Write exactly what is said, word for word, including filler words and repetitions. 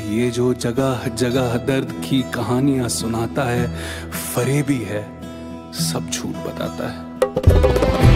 ये जो जगह जगह दर्द की कहानियां सुनाता है, फरेबी है, सब झूठ बताता है।